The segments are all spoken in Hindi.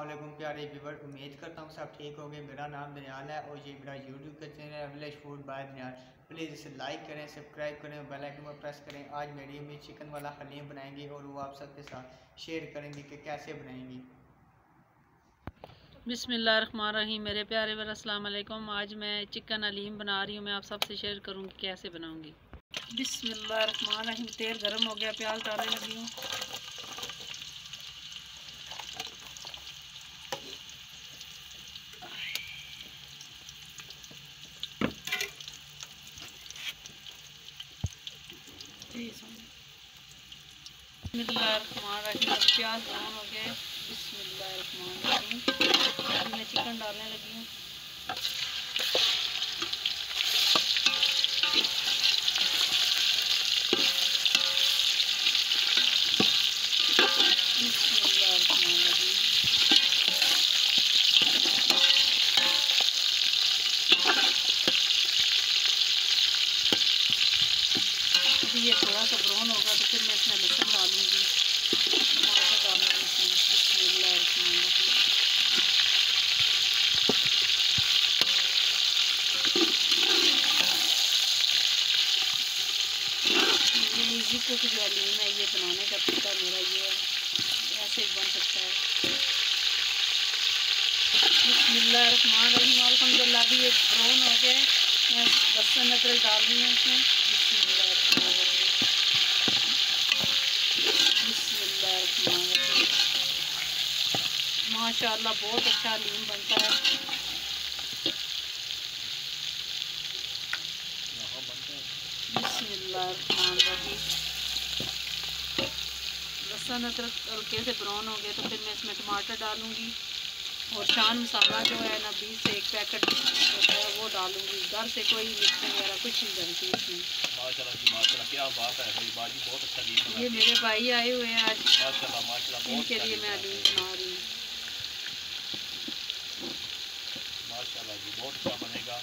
अस्सलाम प्यारे व्यूवर, उम्मीद करता हूँ सब ठीक होंगे। मेरा नाम दनियाल है और ये मेरा यूट्यूब का चैनल है village food by Daniyal. Please इसे लाइक करें, सब्सक्राइब करें, बेल आइकन पर प्रेस करें। आज मेरी अम्मी चिकन वाला हलीम बनाएंगी और वो आप सबके साथ शेयर करेंगी कि कैसे बनाएंगी। बिस्मिल्लाहिर्रहमानिर्रहीम। मेरे प्यारे व्यूअर अस्सलाम वालेकुम। आज मैं चिकन हलीम बना रही हूँ। मैं आप सबसे शेयर करूँगी कैसे बनाऊँगी। बिस्मिल्लाहिर्रहमानिर्रहीम। तेल गर्म हो गया, प्याज डालने लगी हूँ। बिस्मिल्लाहिर्रहमानिर्रहीम। प्याज ब्राउन हो गए। बिस्मिल्लाहिर्रहमानिर्रहीम। मैं चिकन डालने लगी हूँ। ये थोड़ा सा ब्राउन होगा तो फिर मैं इसमें लहसुन डालूंगी, टमाटर डालूंगी इसमें। ये इजी कुक जो हलीम है, ये बनाने का तरीका मेरा ये है, ऐसे ही बन सकता है। बिस्मिल्लाहिर्रहमानिर्रहीम। अल्हम्दुलिल्लाह भी ये ब्राउन हो गए। मैं लहसुन अदरक डाल रही हूँ इसमें। माशाअल्लाह बहुत अच्छा हलीम बनता है। बिस्मिल्लाहिर्रहमानिर्रहीम। लहसुन अदरक हल्के से ब्राउन हो गए तो फिर मैं इसमें टमाटर डालूंगी और शान मसाला जो है ना 20 से 1 पैकेट होता है वो डालूंगी। घर से कोई मिर्च वगैरह कुछ नहीं डलती इसमें। माशाल्लाह जी माशाल्लाह, क्या बात है भाई, बाजी बहुत अच्छा हलीम बनाती है। ये मेरे भाई आए हुए हैं आज, माशाल्लाह माशाल्लाह, इनके लिए मैं हलीम बना रही हूँ। माशाल्लाह जी बहुत अच्छा बनेगा।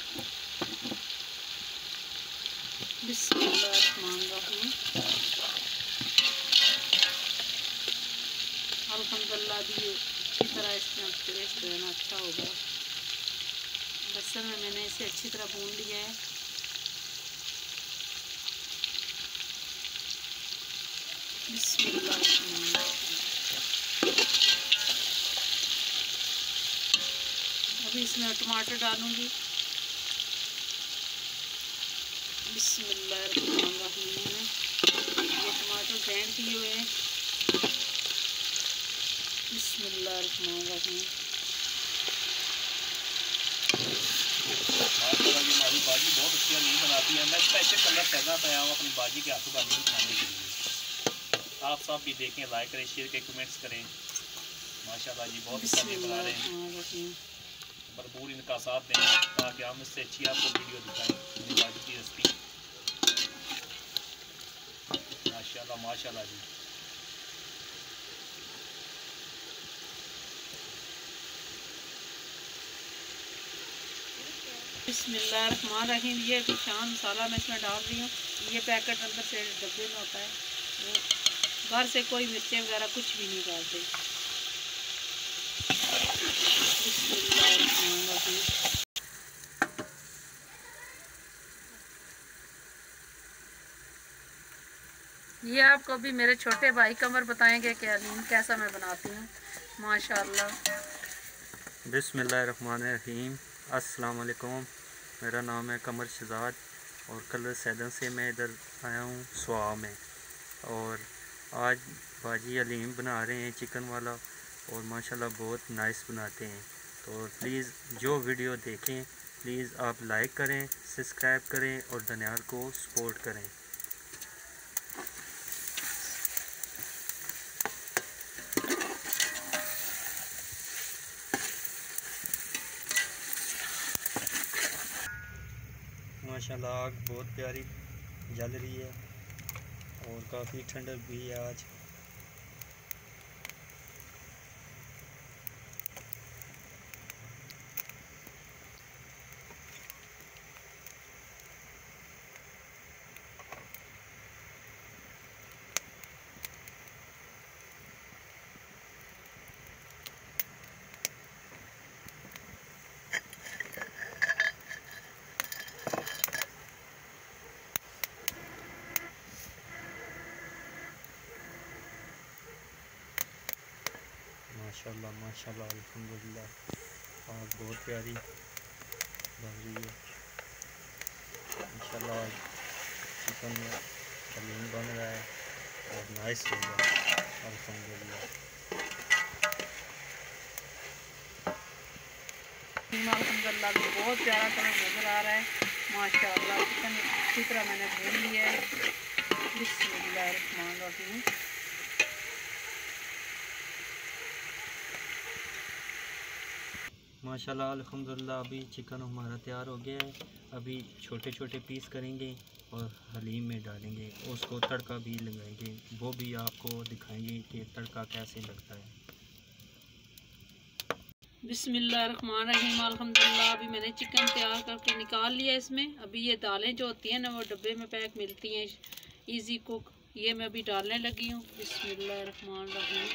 बिस्मिल्लाहिर्रहमानिर्रहीम। अल्हम्दुलिल्लाह भी अच्छी तरह इसमें टेस्ट जो है ना अच्छा होगा। लहसुन में मैंने इसे अच्छी तरह भून लिया है। अभी इसमें टमाटर डालूंगी। बिस्मिल्लाहिर्रहमानिर्रहीम। ये टमाटर ग्राइंड किए हुए हैं। बिस्मिल्लाहिर्रहमानिर्रहीम। माशाल्लाह जी हमारी बाजी बहुत अच्छी हलीम बनाती है। मैं स्पेशल कलर करना पाया हूँ अपनी बाजी के हाथों का हलीम खाने के लिए। आप सब भी देखें, लाइक करें, शेयर करें, कमेंट्स करें। माशाल्लाह जी बहुत अच्छा हलीम बना रहे हैं। भरपूर इनका साथ दें ताकि हम इससे अच्छी आपको वीडियो दिखाएं अपनी बाजी की रेसिपी। माशाल्लाह माशाल्लाह जी। बिस्मिल्लाहिर्रहमानिर्रहीम। ये अभी शान मसाला मैं इसमें डाल रही हूँ। ये पैकेट अंदर से डब्बे में होता है, वो घर से कोई मिर्चें वगैरह कुछ भी नहीं डालते। बिस्मिल्लाहिर्रहमानिर्रहीम। ये आपको भी मेरे छोटे भाई कमर बताएंगे कि हलीम कैसा मैं बनाती हूँ। माशाअल्लाह। बिस्मिल्लाहिर्रहमानिर्रहीम। अस्सलाम वालेकुम। मेरा नाम है कमर शहजाद और कलर सैदन से मैं इधर आया हूँ सुआ में। और आज बाजी हलीम बना रहे हैं चिकन वाला और माशाल्लाह बहुत नाइस बनाते हैं। तो प्लीज़ जो वीडियो देखें प्लीज़ आप लाइक करें, सब्सक्राइब करें और दनियाल को सपोर्ट करें। माशाल्लाह आग बहुत प्यारी जल रही है और काफ़ी ठंडक भी है आज। माशाल्लाह माशाल्लाह अल्हम्दुलिल्लाह। आज बहुत प्यारी बन रही है इंशाल्लाह। आज चिकन में हलीम बन रहा है और नाइस होगा अल्हम्दुलिल्लाह। अल्हम्दुलिल्लाह भी बहुत प्यारा कलर नज़र आ रहा है माशाल्लाह। चिकन अच्छी तरह मैंने भून लिया है। बिस्मिल्लाहिर्रहमानिर्रहीम। माशाल्लाह अल्हम्दुलिल्लाह। अभी चिकन हमारा तैयार हो गया है। अभी छोटे छोटे पीस करेंगे और हलीम में डालेंगे, उसको तड़का भी लगाएंगे, वो भी आपको दिखाएंगे कि तड़का कैसे लगता है। बिस्मिल्लाहिर्रहमानिर्रहीम। अल्हम्दुलिल्लाह अभी मैंने चिकन तैयार करके निकाल लिया इसमें। अभी ये दालें जो होती हैं ना वो डब्बे में पैक मिलती हैं इजी कुक, ये मैं अभी डालने लगी हूँ। बिस्मिल्लाहिर्रहमानिर्रहीम।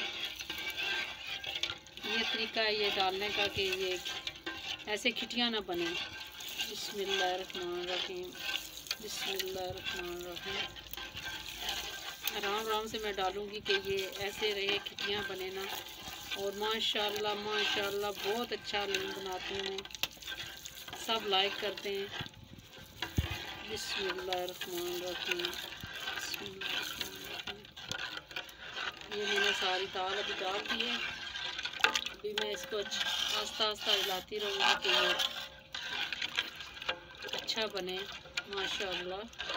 ये तरीका है ये डालने का कि ये ऐसे खिटियाँ ना बने। बिस्मिल्लाहिर्रहमानिर्रहीम। बिस्मिल्लाहिर्रहमानिर्रहीम। आराम आराम से मैं डालूँगी कि ये ऐसे रहे, खिटियाँ बने ना। और माशाल्लाह माशाल्लाह बहुत अच्छा हलीम बनाती हूँ मैं, सब लाइक करते हैं। बिस्मिल्लाहिर्रहमानिर्रहीम। ये मैंने सारी दाल अभी डाल दी है। अभी मैं इसको आस्ता आस्ता हिलाती रहूँगी कि ये अच्छा बने माशाल्लाह।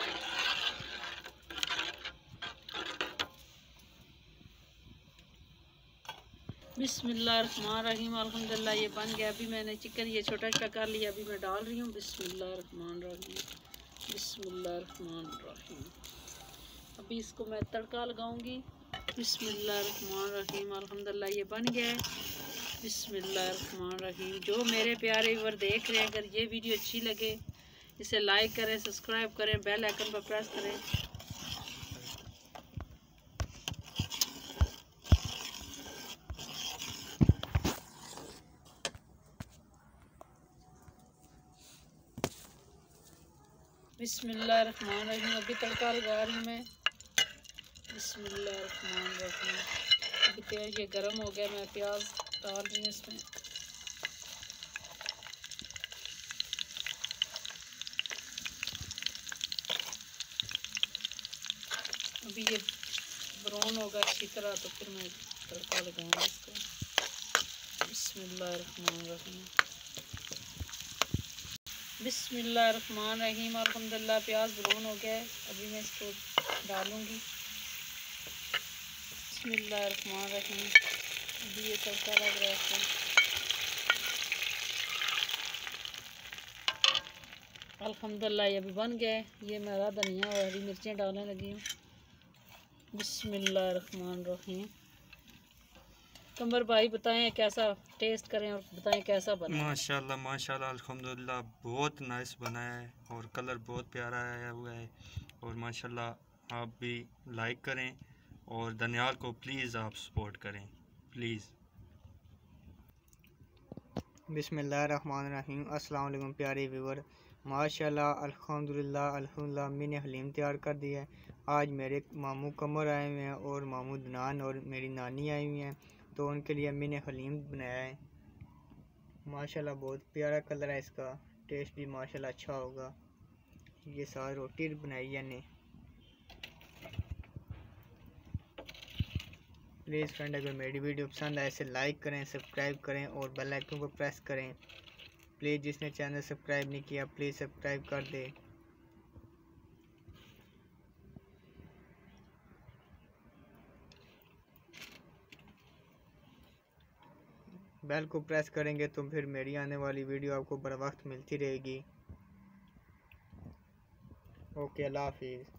बिस्मिल्लाहिर्रहमानिर्रहीम। अल्हम्दुलिल्लाह ये बन गया। अभी मैंने चिकन ये छोटा छोटा कर लिया, अभी मैं डाल रही हूँ। बिस्मिल्लाहिर्रहमानिर्रहीम। बिस्मिल्लाहिर्रहमानिर्रहीम। अभी इसको मैं तड़का लगाऊंगी। बिस्मिल्लाहिर्रहमानिर्रहीम। अल्हम्दुलिल्लाह ये बन गया है। बिस्मिल्लाहिर्रहमानिर्रहीम। जो मेरे प्यारे व्यूअर देख रहे हैं, अगर ये वीडियो अच्छी लगे इसे लाइक करें, सब्सक्राइब करें, बेल आइकन पर प्रेस करें। बिस्मिल्लाहिर्रहमानिर्रहीम। अभी तड़का लगा रही हूँ मैं। बिस्मिल्लाहिर्रहमानिर्रहीम। अभी तेल ये गर्म हो गया, मैं प्याज डाल रही हूँ इसमें। अभी ये ब्राउन होगा अच्छी तरह तो फिर मैं तड़का लगाऊंगी इसको। बिस्मिल्लाहिर्रहमानिर्रहीम। बिस्मिल्लाहिर्रहमानिर्रहीम। अल्हम्दुलिल्लाह प्याज ब्राउन हो गया है, अभी मैं इसको डालूंगी। बिस्मिल्लाहिर्रहमानिर्रहीम। अभी ये तड़का लग रहा है इसको। अल्हम्दुलिल्लाह ये अभी बन गया है। ये मैं हरा धनिया और हरी मिर्चें डालने लगी हूँ। बिस्मिल्लाहिर्रहमानिर्रहीम। कमर भाई बताएं कैसा टेस्ट करें और बताएं कैसा बना। माशाल्लाह माशाल्लाह अल्हम्दुलिल्लाह बहुत नाइस बनाया है और कलर बहुत प्यारा आया हुआ है। और माशाल्लाह आप भी लाइक करें और दनियाल को प्लीज़ आप सपोर्ट करें प्लीज़। बिस्मिल्लाहिर्रहमानिर्रहीम। अस्सलाम वालेकुम प्यारे व्यूअर। माशाल्लाह अल्हम्दुलिल्लाह अल्हम्दुलिल्लाह मैंने हलीम तैयार कर दिया है। आज मेरे मामू कमर आए हुए हैं और मामू दनान और मेरी नानी आई हुई हैं, तो उनके लिए मैंने हलीम बनाया है। माशाल्लाह बहुत प्यारा कलर है इसका, टेस्ट भी माशाल्लाह अच्छा होगा। ये सारी रोटी बनाई है ने। प्लीज़ फ्रेंड अगर मेरी वीडियो पसंद आए इसे लाइक करें, सब्सक्राइब करें और बेल आइकन को प्रेस करें। प्लीज़ जिसने चैनल सब्सक्राइब नहीं किया प्लीज़ सब्सक्राइब कर दे। बेल को प्रेस करेंगे तो फिर मेरी आने वाली वीडियो आपको बर वक्त मिलती रहेगी। ओके, अल्लाह हाफिज़।